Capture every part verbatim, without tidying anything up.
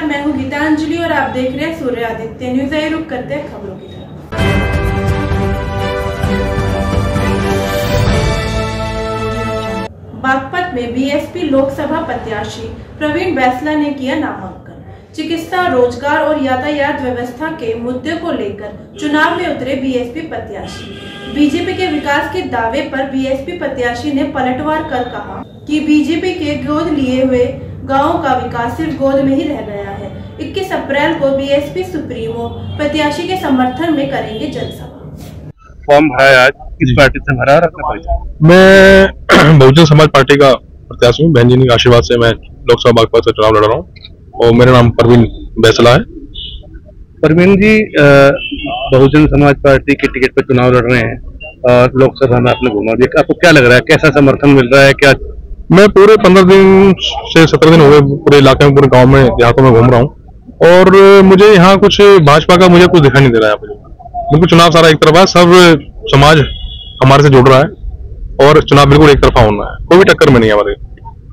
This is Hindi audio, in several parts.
नमस्कार, मैं हूं गीतांजलि और आप देख रहे हैं सूर्य आदित्य न्यूज। आइए रुक करते हैं खबरों की तरफ। बागपत में बीएसपी लोकसभा प्रत्याशी प्रवीण बैसला ने किया नामांकन। चिकित्सा, रोजगार और यातायात व्यवस्था के मुद्दे को लेकर चुनाव में उतरे बीएसपी प्रत्याशी। बीजेपी के विकास के दावे पर बीएसपी प्रत्याशी ने पलटवार कर कहा कि बीजेपी के गोद लिए हुए गांवों का विकास सिर्फ गोद में ही रह गया है। इक्कीस अप्रैल को बीएसपी सुप्रीमो प्रत्याशी के समर्थन में करेंगे जनसभा। फॉर्म भरा आज किस पार्टी से भरा और अपना परिचय? मैं बहुजन समाज पार्टी का प्रत्याशी हूँ। बहन जी के आशीर्वाद से मैं लोकसभा बागपत से चुनाव लड़ रहा हूँ और मेरा नाम प्रवीण बैसला है। प्रवीण जी, बहुजन समाज पार्टी के टिकट पर चुनाव लड़ रहे हैं और लोकसभा में आपने घुमा दिया, आपको क्या लग रहा है, कैसा समर्थन मिल रहा है? क्या मैं पूरे पंद्रह दिन से सत्रह दिन हो गए पूरे इलाके में, पूरे गांव में, देहातों में घूम रहा हूँ और मुझे यहाँ कुछ भाजपा का मुझे कुछ दिखाई नहीं दे रहा है। बिल्कुल चुनाव सारा एक तरफा है, सब समाज हमारे से जुड़ रहा है और चुनाव बिल्कुल एक तरफा होना है, कोई भी टक्कर में नहीं है हमारे।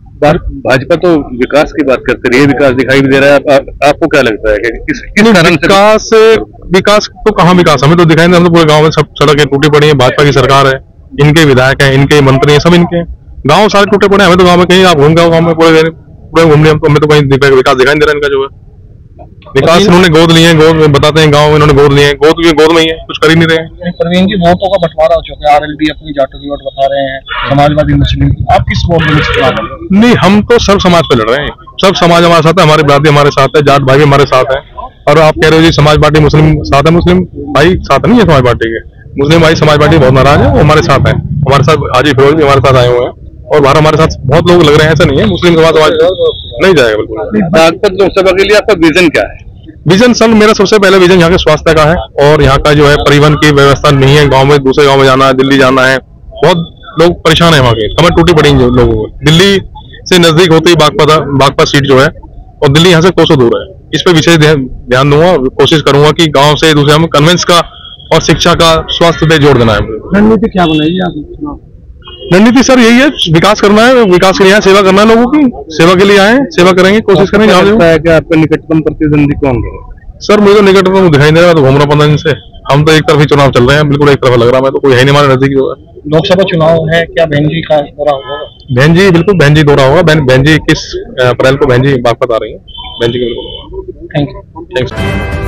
भाजपा तो विकास की बात करते रही है, विकास दिखाई भी दे रहा है, आप, आप, आपको क्या लगता है कि किस किस कारण से विकास विकास तो कहाँ विकास हमें तो दिखाई नहीं। हम तो पूरे गाँव में सब सड़कें टूटी पड़ी है, भाजपा की सरकार है, इनके विधायक है, इनके मंत्री है, सब इनके गांव सारे टूटे पड़े। हमें तो गांव में कहीं आप घूम गए गांव में पूरे पूरे घूम लिया, हमें तो कहीं विकास दिखाई नहीं दे रहा इनका। जो है विकास इन्होंने गोद लिए हैं, गोद में बताते हैं गांव में इन्होंने गोद लिए हैं, गोद भी गोद में ही है, कुछ कर ही नहीं रहे। प्रवीण जी, वोटों का बंटवारा हो चुका है, आरएलडी अपनी जाटों की वोट बता रहे हैं, समाजवादी मुस्लिम, आप किस वोट में चुनाव? नहीं, हम तो सब समाज पे लड़ रहे हैं, सब समाज हमारे साथ है, हमारी बिरादरी हमारे साथ है, जाट भाई भी हमारे साथ है। और आप कह रहे हो जी समाज पार्टी मुस्लिम साथ है, मुस्लिम भाई साथ नहीं है समाज पार्टी के। मुस्लिम भाई समाज पार्टी बहुत नाराज है, वो हमारे साथ है, हमारे साथ हाजी फिरोज भी हमारे साथ आए हुए हैं और बाहर हमारे साथ बहुत लोग लग रहे हैं। ऐसा नहीं है मुस्लिम समाज समाज नहीं जाएगा बिल्कुल। बागपत लोकसभा के लिए आपका विजन क्या है? विजन सर, मेरा सबसे पहले विजन यहाँ के स्वास्थ्य का है और यहाँ का जो है परिवहन की व्यवस्था नहीं है, गांव में दूसरे गांव में जाना है, दिल्ली जाना है, बहुत लोग परेशान है वहाँ के, कमर टूटी पड़ी है लोगों को। दिल्ली से नजदीक होती है बागपत बागपत सीट जो है और दिल्ली यहाँ से कोसों दूर है। इस पे विशेष ध्यान दूंगा, कोशिश करूंगा कि गाँव से दूसरे हम कन्वेंस का और शिक्षा का, स्वास्थ्य पे जोड़ देना है। रणनीति क्या बनाई आप? रणनीति सर यही है, विकास करना है, विकास के लिए सेवा करना है, लोगों की सेवा के लिए आए, सेवा करेंगे, कोशिश करेंगे। है कि आपका निकटतम प्रतिद्वंदी कौन है? सर मुझे तो निकटतम दिखाई दे रहा है, तो घूम रहा पंद्रह दिन से। हम तो एक तरफ ही चुनाव चल रहे हैं, बिल्कुल एक तरफ लग रहा है, मैं तो कोई है नहीं हमारे नजदीक जो है। लोकसभा चुनाव है, क्या बहन जी का दौरा होगा? बहन जी बिल्कुल, बहन जी दौरा होगा। बहन जी इक्कीस अप्रैल को बहन जी बागपत आ रही है, बहन जी का बिल्कुल होगा। Thank you. थैंक्स।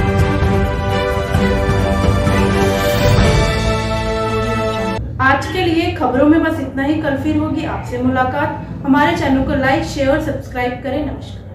आज के लिए खबरों में बस इतना ही। कल फिर होगी आपसे मुलाकात। हमारे चैनल को लाइक, शेयर और सब्सक्राइब करें। नमस्कार।